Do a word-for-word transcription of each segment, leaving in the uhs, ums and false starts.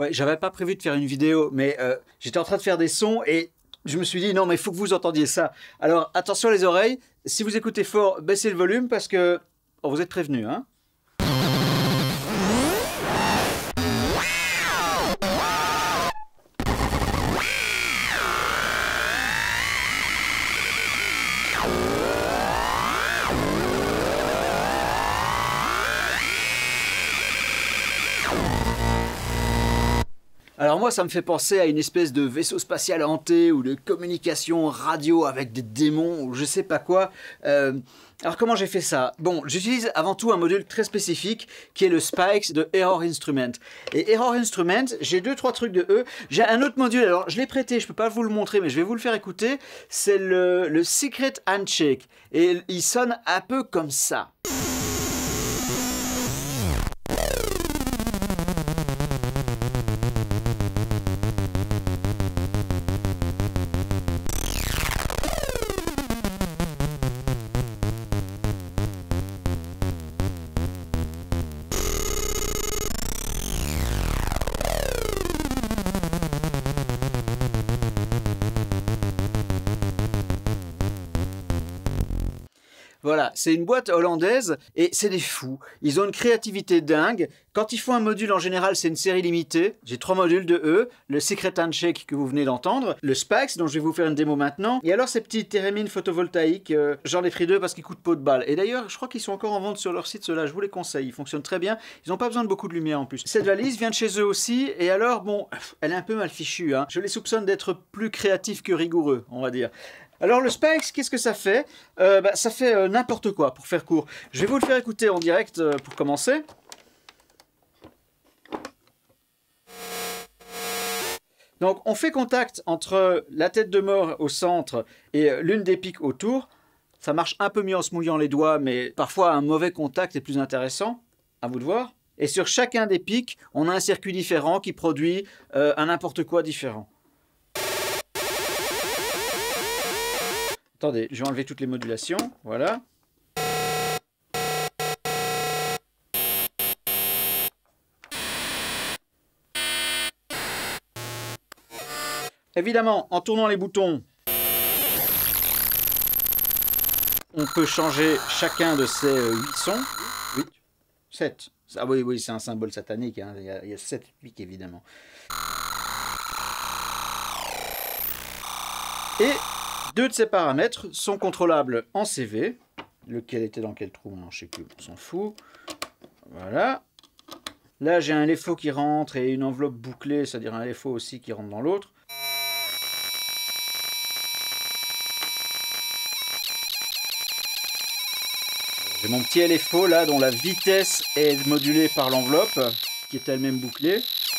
Ouais, j'avais pas prévu de faire une vidéo, mais euh, j'étais en train de faire des sons et je me suis dit non mais il faut que vous entendiez ça. Alors attention les oreilles, si vous écoutez fort, baissez le volume parce que oh, vous êtes prévenus, hein. Alors moi ça me fait penser à une espèce de vaisseau spatial hanté ou de communication radio avec des démons ou je sais pas quoi. Euh, alors comment j'ai fait ça? Bon, j'utilise avant tout un module très spécifique qui est le Spikes de Error Instrument. Et Error Instrument, j'ai deux trois trucs de eux. J'ai un autre module, alors je l'ai prêté, je peux pas vous le montrer mais je vais vous le faire écouter. C'est le, le Secret Handshake et il sonne un peu comme ça. Voilà, c'est une boîte hollandaise et c'est des fous. Ils ont une créativité dingue. Quand ils font un module, en général, c'est une série limitée. J'ai trois modules de eux. Le Secret Handshake que vous venez d'entendre. Le Spikes, dont je vais vous faire une démo maintenant. Et alors, ces petits thérémines photovoltaïques, euh, j'en ai pris deux parce qu'ils coûtent peau de balle. Et d'ailleurs, je crois qu'ils sont encore en vente sur leur site, ceux-là. Je vous les conseille. Ils fonctionnent très bien. Ils n'ont pas besoin de beaucoup de lumière en plus. Cette valise vient de chez eux aussi. Et alors, bon, elle est un peu mal fichue, hein. Je les soupçonne d'être plus créatifs que rigoureux, on va dire. Alors le Spikes, qu'est-ce que ça fait? euh, bah, Ça fait euh, n'importe quoi, pour faire court. Je vais vous le faire écouter en direct euh, pour commencer. Donc on fait contact entre la tête de mort au centre et euh, l'une des piques autour. Ça marche un peu mieux en se mouillant les doigts, mais parfois un mauvais contact est plus intéressant. À vous de voir. Et sur chacun des pics, on a un circuit différent qui produit euh, un n'importe quoi différent. Attendez, je vais enlever toutes les modulations, voilà. Évidemment, en tournant les boutons, on peut changer chacun de ces huit sons. huit, sept. Ah oui, oui, c'est un symbole satanique, hein. Il y a, il y a sept pics évidemment. Et deux de ces paramètres sont contrôlables en C V. Lequel était dans quel trou, non, je sais plus, on s'en fout. Voilà. Là, j'ai un L F O qui rentre et une enveloppe bouclée, c'est-à-dire un L F O aussi qui rentre dans l'autre. J'ai mon petit L F O là, dont la vitesse est modulée par l'enveloppe, qui est elle-même bouclée.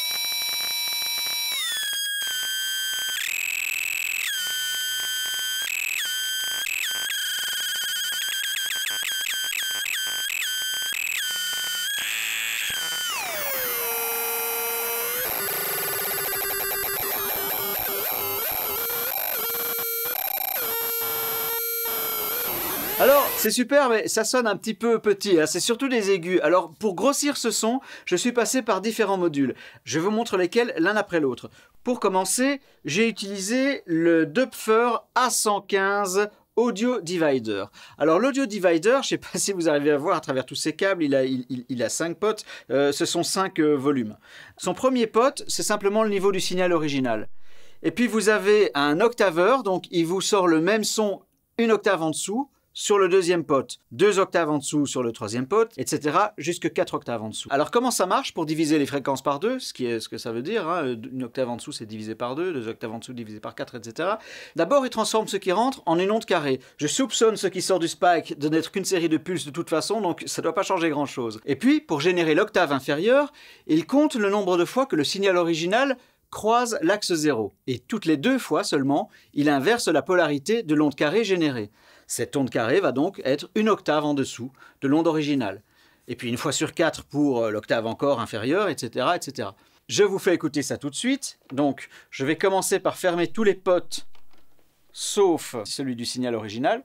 Alors, c'est super, mais ça sonne un petit peu petit, hein. C'est surtout des aigus. Alors, pour grossir ce son, je suis passé par différents modules. Je vous montre lesquels l'un après l'autre. Pour commencer, j'ai utilisé le Doepfer A cent quinze Audio Divider. Alors, l'Audio Divider, je ne sais pas si vous arrivez à voir à travers tous ces câbles, il a, il, il, il a cinq potes, euh, ce sont cinq euh, volumes. Son premier pote, c'est simplement le niveau du signal original. Et puis, vous avez un octaveur, donc il vous sort le même son une octave en dessous, sur le deuxième pote, deux octaves en dessous sur le troisième pote, et cetera, jusque quatre octaves en dessous. Alors comment ça marche pour diviser les fréquences par deux, ce qui est ce que ça veut dire, hein, une octave en dessous c'est divisé par deux, deux octaves en dessous divisé par quatre, et cetera. D'abord il transforme ce qui rentre en une onde carrée. Je soupçonne ce qui sort du spike de n'être qu'une série de pulses de toute façon, donc ça ne doit pas changer grand chose. Et puis, pour générer l'octave inférieure, il compte le nombre de fois que le signal original croise l'axe zéro. Et toutes les deux fois seulement, il inverse la polarité de l'onde carrée générée. Cette onde carrée va donc être une octave en dessous de l'onde originale. Et puis une fois sur quatre pour l'octave encore inférieure, et cetera, et cetera. Je vous fais écouter ça tout de suite. Donc, je vais commencer par fermer tous les potes, sauf celui du signal original.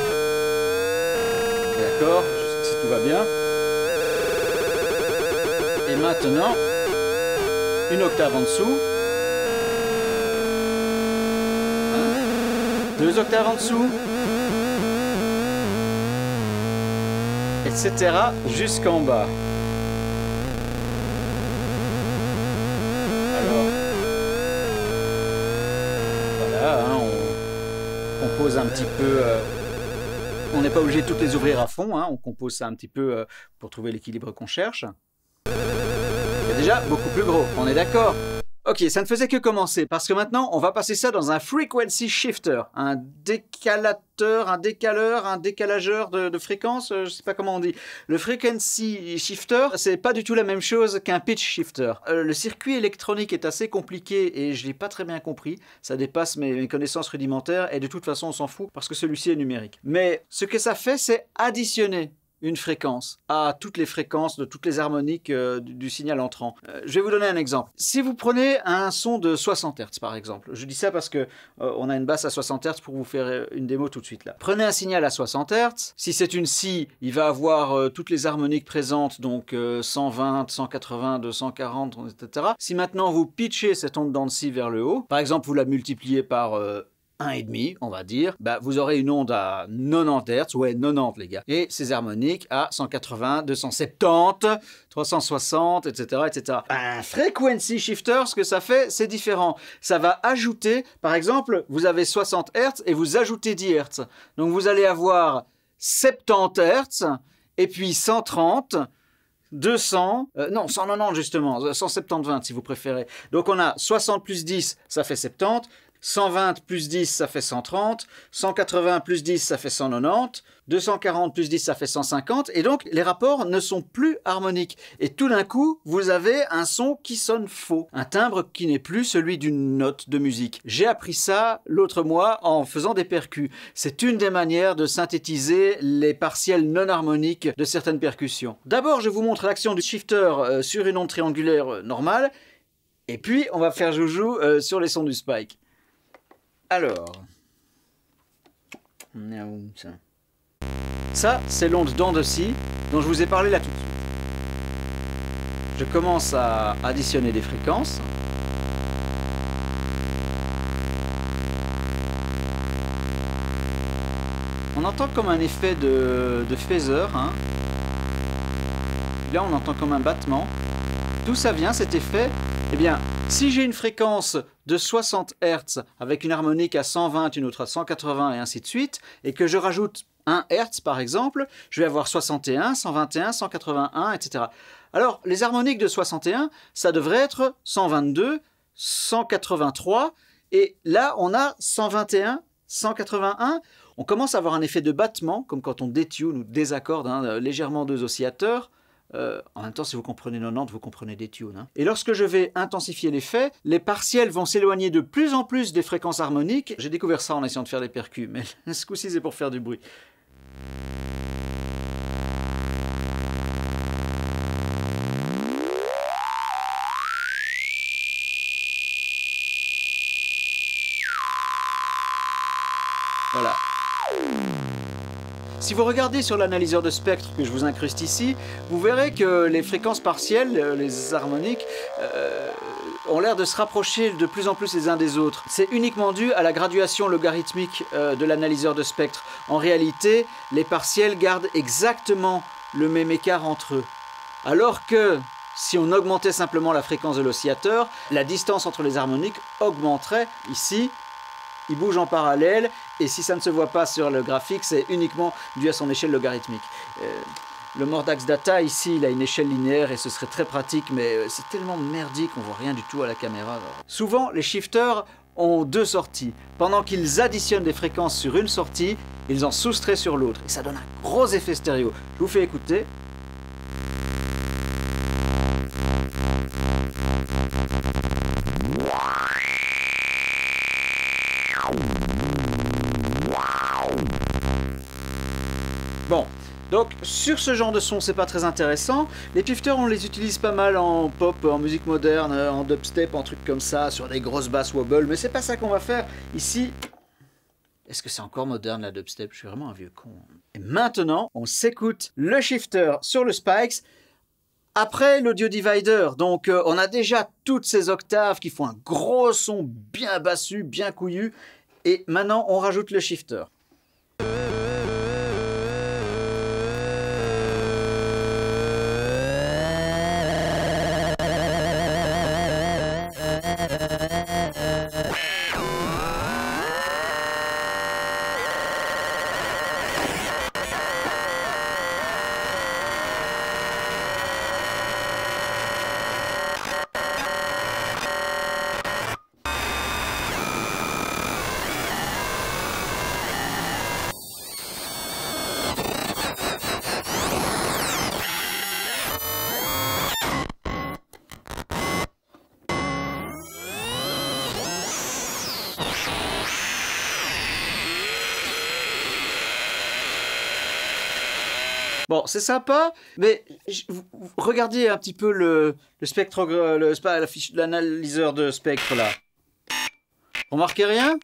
D'accord, si tout va bien. Et maintenant, une octave en dessous. Hein? Deux octaves en dessous. et cetera jusqu'en bas. Alors, voilà, hein, on, on compose un petit peu... Euh, on n'est pas obligé de toutes les ouvrir à fond, hein, on compose ça un petit peu euh, pour trouver l'équilibre qu'on cherche. C'est déjà beaucoup plus gros, on est d'accord? Ok, ça ne faisait que commencer, parce que maintenant, on va passer ça dans un frequency shifter, un décalateur, un décaleur, un décalageur de, de fréquence, euh, je ne sais pas comment on dit. Le frequency shifter, c'est pas du tout la même chose qu'un pitch shifter. Euh, le circuit électronique est assez compliqué et je l'ai pas très bien compris, ça dépasse mes, mes connaissances rudimentaires et de toute façon, on s'en fout parce que celui-ci est numérique. Mais ce que ça fait, c'est additionner une fréquence à toutes les fréquences de toutes les harmoniques euh, du, du signal entrant. Euh, je vais vous donner un exemple. Si vous prenez un son de soixante hertz par exemple, je dis ça parce que euh, on a une basse à soixante hertz pour vous faire une démo tout de suite là. Prenez un signal à soixante hertz, si c'est une scie, il va avoir euh, toutes les harmoniques présentes, donc euh, cent vingt, cent quatre-vingts, deux cent quarante, et cetera. Si maintenant vous pitchez cette onde d'onde scie vers le haut, par exemple vous la multipliez par euh, un virgule cinq, on va dire, bah, vous aurez une onde à quatre-vingt-dix hertz, ouais, quatre-vingt-dix les gars, et ces harmoniques à cent quatre-vingts, deux cent soixante-dix, trois cent soixante, et cetera, et cetera. Un frequency shifter, ce que ça fait, c'est différent. Ça va ajouter, par exemple, vous avez soixante hertz et vous ajoutez dix hertz. Donc vous allez avoir soixante-dix hertz et puis cent trente, deux cents, euh, non, cent quatre-vingt-dix justement, cent soixante-dix si vous préférez. Donc on a soixante plus dix, ça fait soixante-dix, cent vingt plus dix, ça fait cent trente, cent quatre-vingts plus dix, ça fait cent quatre-vingt-dix, deux cent quarante plus dix, ça fait cent cinquante, et donc les rapports ne sont plus harmoniques. Et tout d'un coup, vous avez un son qui sonne faux, un timbre qui n'est plus celui d'une note de musique. J'ai appris ça l'autre mois en faisant des percus. C'est une des manières de synthétiser les partiels non harmoniques de certaines percussions. D'abord, je vous montre l'action du shifter euh, sur une onde triangulaire euh, normale, et puis on va faire joujou euh, sur les sons du spike. Alors, ça, c'est l'onde d'onde scie dont je vous ai parlé là tout de suite. Je commence à additionner des fréquences. On entend comme un effet de, de phaseur. Hein. Là, on entend comme un battement. D'où ça vient cet effet? Eh bien, si j'ai une fréquence de soixante hertz avec une harmonique à cent vingt, une autre à cent quatre-vingts et ainsi de suite, et que je rajoute un hertz par exemple, je vais avoir soixante et un, cent vingt et un, cent quatre-vingt-un, et cetera. Alors, les harmoniques de soixante et un, ça devrait être cent vingt-deux, cent quatre-vingt-trois, et là, on a cent vingt et un, cent quatre-vingt-un. On commence à avoir un effet de battement, comme quand on détune ou désaccorde hein, légèrement deux oscillateurs. Euh, en même temps, si vous comprenez quatre-vingt-dix, vous comprenez des tunes. Hein. Et lorsque je vais intensifier l'effet, les partiels vont s'éloigner de plus en plus des fréquences harmoniques. J'ai découvert ça en essayant de faire des percus, mais ce coup-ci, c'est pour faire du bruit. Voilà. Si vous regardez sur l'analyseur de spectre que je vous incruste ici, vous verrez que les fréquences partielles, les harmoniques, euh, ont l'air de se rapprocher de plus en plus les uns des autres. C'est uniquement dû à la graduation logarithmique euh, de l'analyseur de spectre. En réalité, les partiels gardent exactement le même écart entre eux. Alors que si on augmentait simplement la fréquence de l'oscillateur, la distance entre les harmoniques augmenterait ici. Il bouge en parallèle, et si ça ne se voit pas sur le graphique, c'est uniquement dû à son échelle logarithmique. Euh, le Mordax Data, ici, il a une échelle linéaire, et ce serait très pratique, mais c'est tellement merdique qu'on voit rien du tout à la caméra. Alors. Souvent, les shifters ont deux sorties. Pendant qu'ils additionnent des fréquences sur une sortie, ils en soustraient sur l'autre, et ça donne un gros effet stéréo. Je vous fais écouter. Bon, donc sur ce genre de son, c'est pas très intéressant. Les shifters, on les utilise pas mal en pop, en musique moderne, en dubstep, en trucs comme ça, sur des grosses basses wobble, mais c'est pas ça qu'on va faire ici. Est-ce que c'est encore moderne la dubstep? Je suis vraiment un vieux con. Et maintenant, on s'écoute le shifter sur le Spikes Après l'audio divider, donc euh, on a déjà toutes ces octaves qui font un gros son bien bassu, bien couillu. Et maintenant, on rajoute le shifter. Bon, c'est sympa, mais regardez un petit peu le, le spectre, le, l'analyseur de spectre là. Remarquez rien?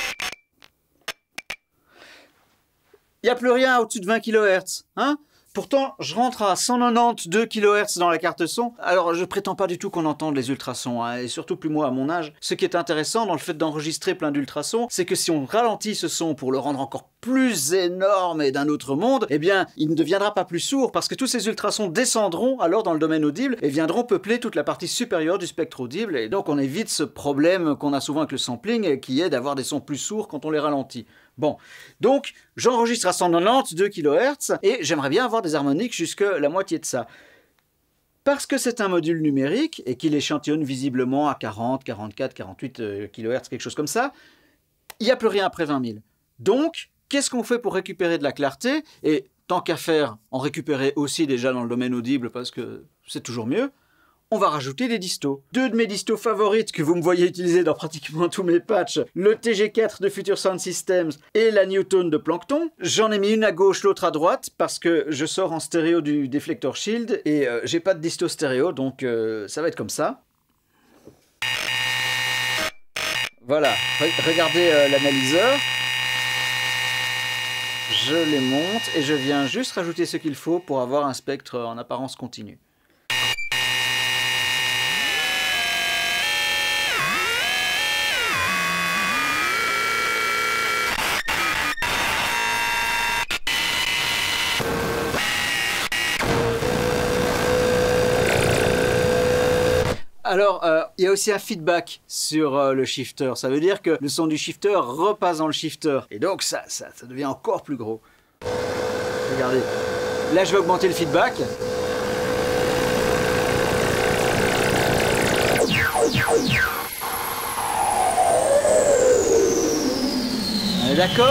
Il n'y a plus rien au-dessus de vingt kilohertz, hein? Pourtant, je rentre à cent quatre-vingt-douze kilohertz dans la carte son. Alors, je prétends pas du tout qu'on entende les ultrasons, hein, et surtout plus moi à mon âge. Ce qui est intéressant dans le fait d'enregistrer plein d'ultrasons, c'est que si on ralentit ce son pour le rendre encore plus énorme et d'un autre monde, eh bien, il ne deviendra pas plus sourd, parce que tous ces ultrasons descendront alors dans le domaine audible et viendront peupler toute la partie supérieure du spectre audible, et donc on évite ce problème qu'on a souvent avec le sampling, qui est d'avoir des sons plus sourds quand on les ralentit. Bon, donc j'enregistre à cent quatre-vingt-douze kilohertz et j'aimerais bien avoir des harmoniques jusque la moitié de ça. Parce que c'est un module numérique et qu'il échantillonne visiblement à quarante, quarante-quatre, quarante-huit kilohertz, quelque chose comme ça, il n'y a plus rien après vingt mille. Donc, qu'est-ce qu'on fait pour récupérer de la clarté? Et tant qu'à faire, en récupérer aussi déjà dans le domaine audible parce que c'est toujours mieux. On va rajouter des distos. Deux de mes distos favorites que vous me voyez utiliser dans pratiquement tous mes patchs, le T G quatre de Future Sound Systems et la Newton de Plankton. J'en ai mis une à gauche, l'autre à droite, parce que je sors en stéréo du Deflector Shield et euh, j'ai pas de disto stéréo, donc euh, ça va être comme ça. Voilà, Re- regardez euh, l'analyseur. Je les monte et je viens juste rajouter ce qu'il faut pour avoir un spectre en apparence continue. Alors, euh, il y a aussi un feedback sur euh, le shifter. Ça veut dire que le son du shifter repasse dans le shifter. Et donc, ça, ça, ça devient encore plus gros. Regardez. Là, je vais augmenter le feedback. On est d'accord ?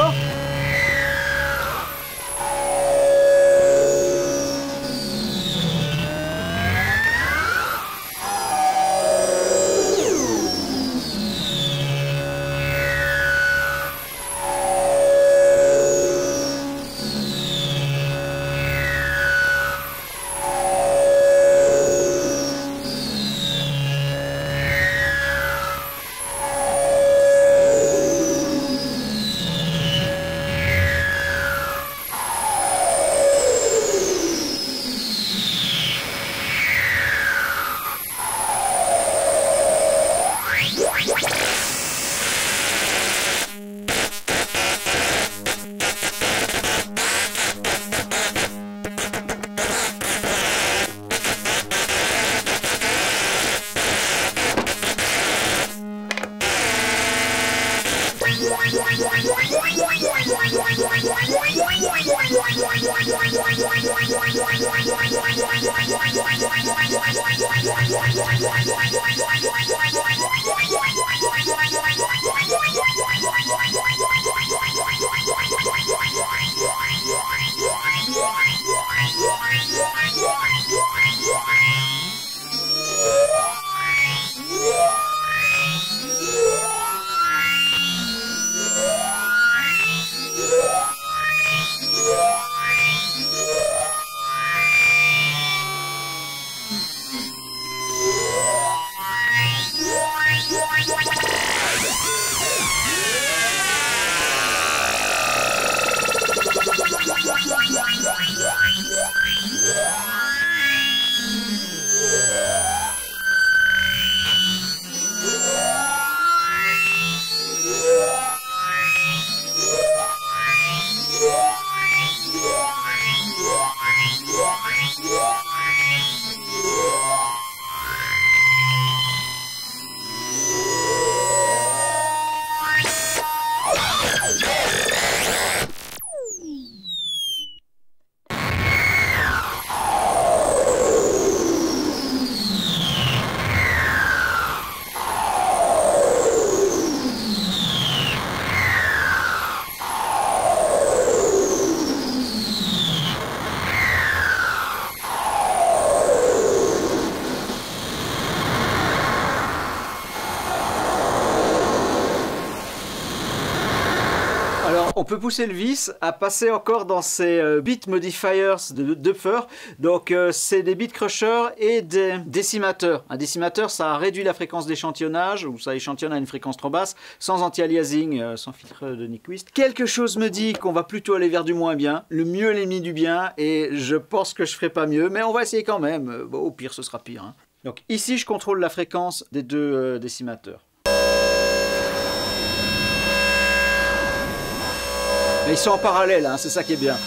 Alors, on peut pousser le vis à passer encore dans ces euh, beat modifiers de Dupfer. Donc, euh, c'est des beat crushers et des décimateurs. Un décimateur, ça réduit la fréquence d'échantillonnage, ou ça échantillonne à une fréquence trop basse, sans anti-aliasing, euh, sans filtre de Nyquist. Quelque chose me dit qu'on va plutôt aller vers du moins bien. Le mieux est l'ennemi du bien, et je pense que je ferai pas mieux, mais on va essayer quand même. Bon, au pire, ce sera pire. Hein. Donc, ici, je contrôle la fréquence des deux euh, décimateurs. Mais ils sont en parallèle, hein, c'est ça qui est bien.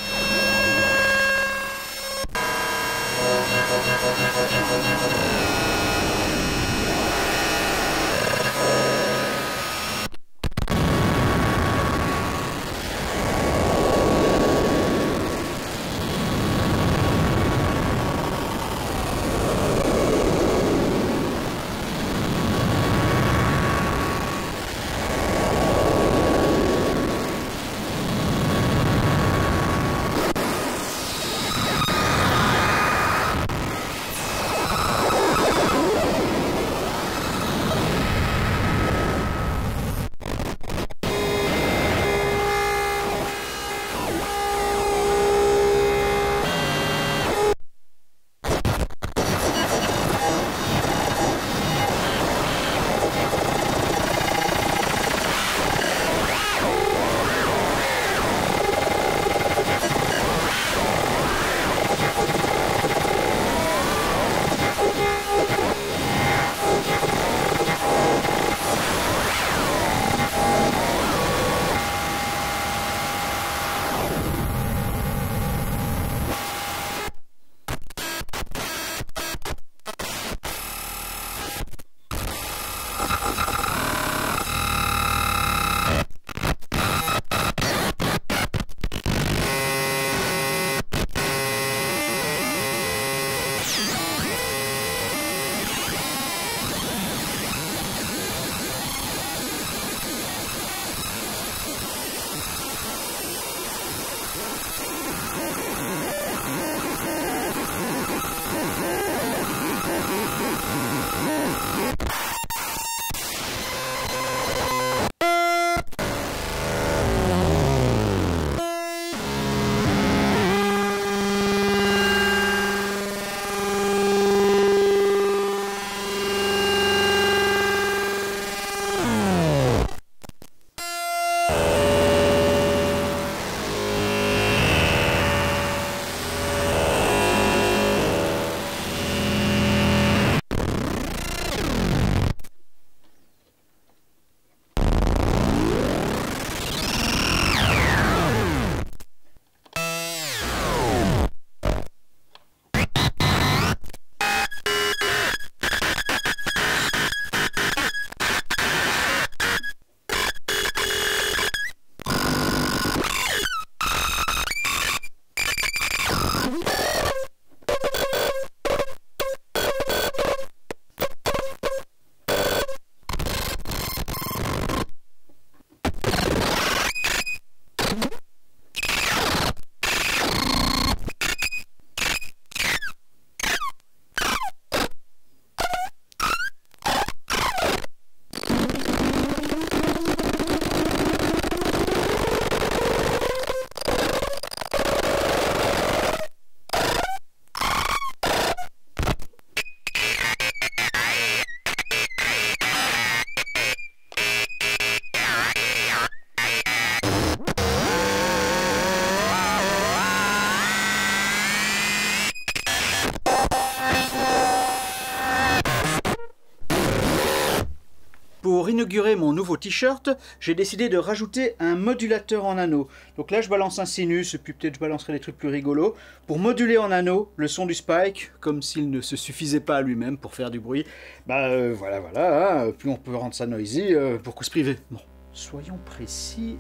Pour inaugurer mon nouveau t-shirt, j'ai décidé de rajouter un modulateur en anneau. Donc là je balance un sinus, et puis peut-être je balancerai des trucs plus rigolos, pour moduler en anneau le son du Spike, comme s'il ne se suffisait pas à lui-même pour faire du bruit. Bah euh, voilà, voilà, hein, plus on peut rendre ça noisy, euh, pourquoi se priver? Bon, soyons précis.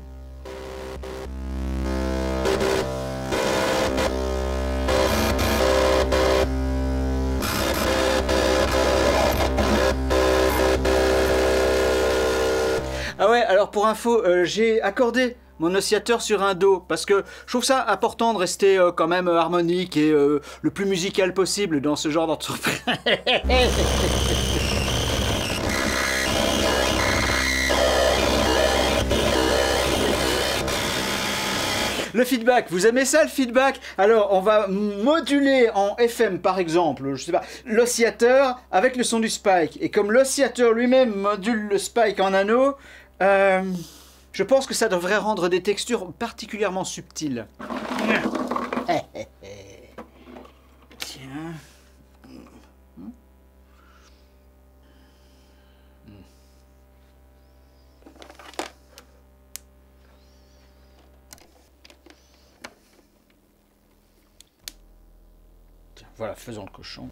Ah ouais, alors pour info, euh, j'ai accordé mon oscillateur sur un Do, parce que je trouve ça important de rester euh, quand même harmonique et euh, le plus musical possible dans ce genre d'entreprise. Le feedback, vous aimez ça le feedback? Alors on va moduler en F M par exemple, je sais pas, l'oscillateur avec le son du spike. Et comme l'oscillateur lui-même module le spike en anneau, euh, je pense que ça devrait rendre des textures particulièrement subtiles. Tiens. Voilà, faisons le cochon.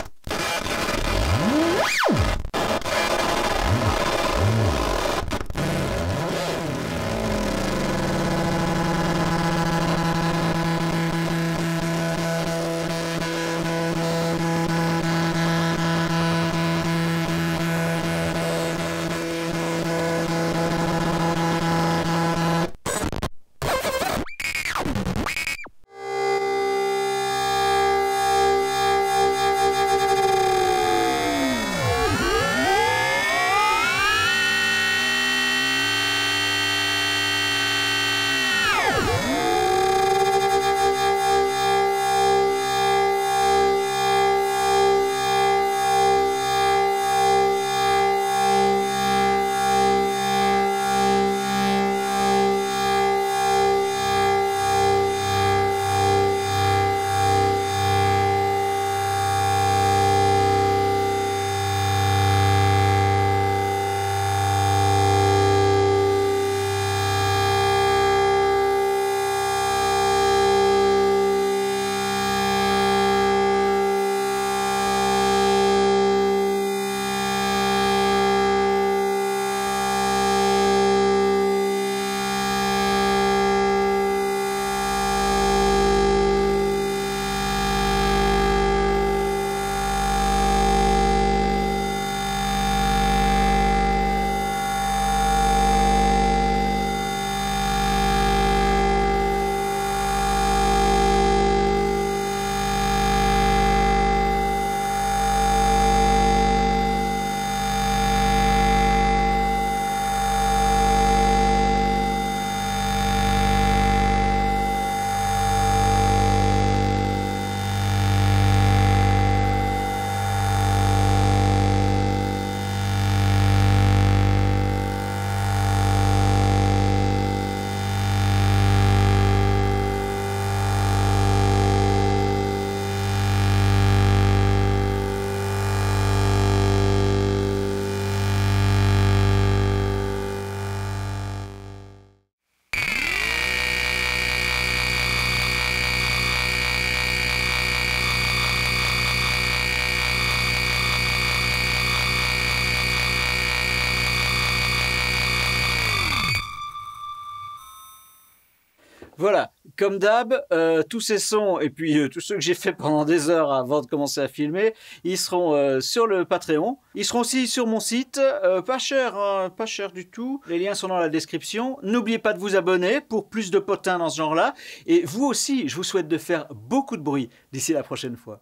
Voilà, comme d'hab, euh, tous ces sons et puis euh, tous ceux que j'ai fait pendant des heures avant de commencer à filmer, ils seront euh, sur le Patreon. Ils seront aussi sur mon site, euh, pas cher, hein, pas cher du tout. Les liens sont dans la description. N'oubliez pas de vous abonner pour plus de potins dans ce genre-là. Et vous aussi, je vous souhaite de faire beaucoup de bruit d'ici la prochaine fois.